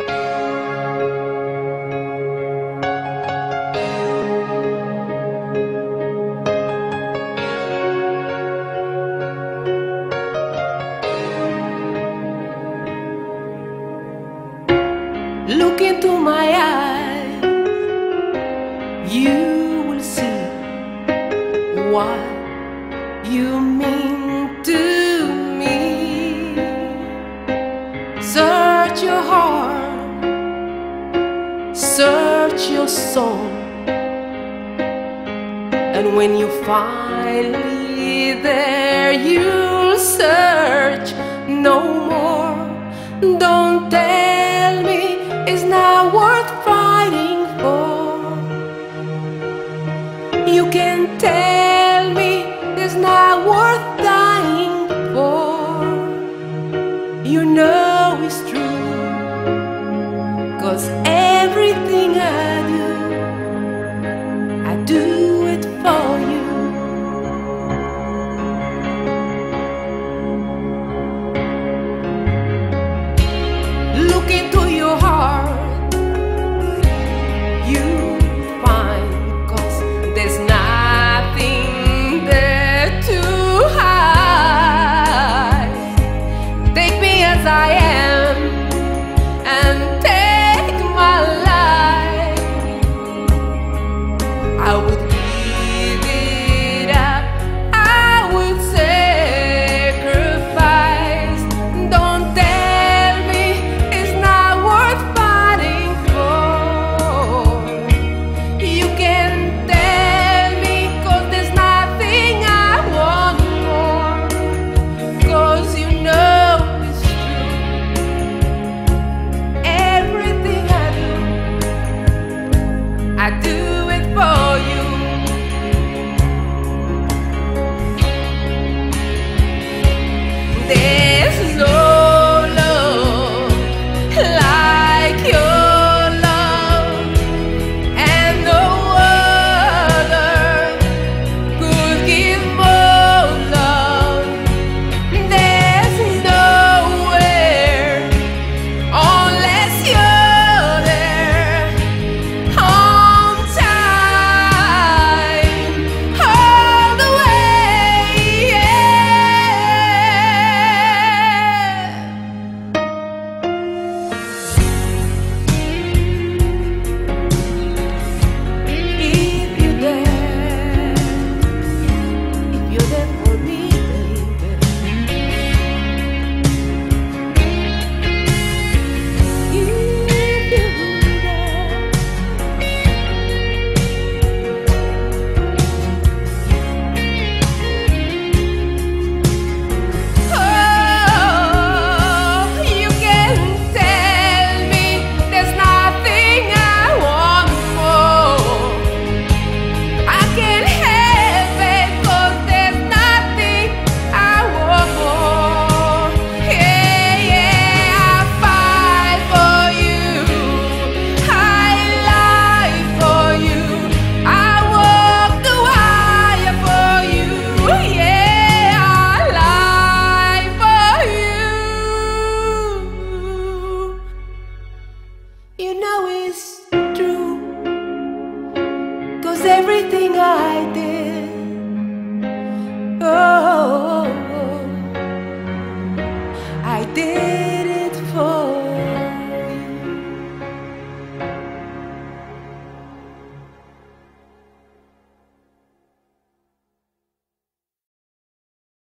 Look into my eyes, you will see what you mean to me. Search your heart, search your soul, and when you finally there, you'll search no more. Don't tell me it's not worth fighting for. You can tell me it's not worth dying for. You know it's true, 'cause everything I do it for you. Look into your heart, you find, 'cause there's nothing there to hide. Take me as I am and take my life. I would give it up, I would sacrifice. Don't tell me it's not worth fighting for. You can tell me, 'cause there's nothing I want more. 'Cause you know it's true, everything I do it for you. There's no love like your love, and no other could give more love. There's nowhere unless you're there, on time, all the way, If you're there for me, baby. If you're there. Oh, you can tell me there's nothing I want more. I can have it, 'cause there's nothing I want more. Yeah, yeah, I fight for you, I lie for you, I walk the wire for you. Yeah, I lie for you. You know it's true, 'cause everything I did